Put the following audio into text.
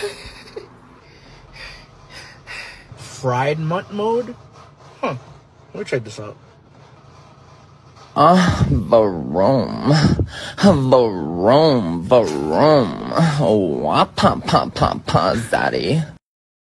Fried mutt mode? Huh. Let me check this out. Varom. Oh, pa, zaddy.